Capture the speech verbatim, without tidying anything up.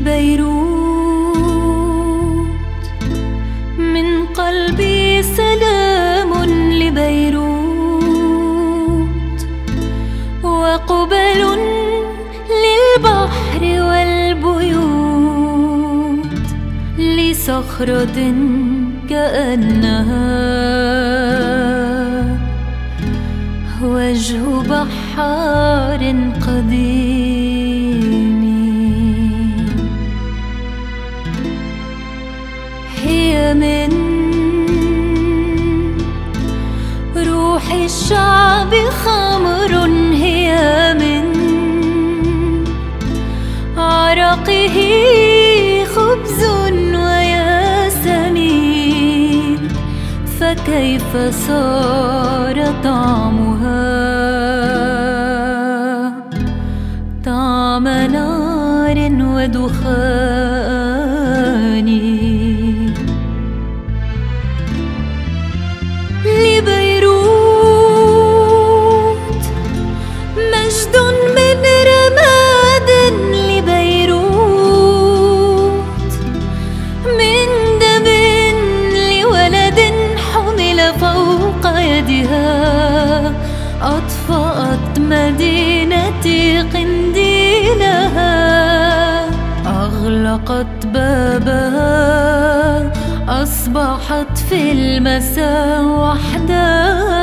لبيروت، من قلبي سلام لبيروت، وقبل للبحر والبيوت، لصخرة كأنها وجه بحار قديم. هي من روح الشعب خمر، هي من عرقه خبز وياسمين، فكيف صار طعمها طعم نار ودخان. لبيروت مجد من رماد، لبيروت من دم لولد حمل فوق يدها، أطفأت مدينتي قنديلها، أغلقت بابها، أصبحت في المساء وحدها.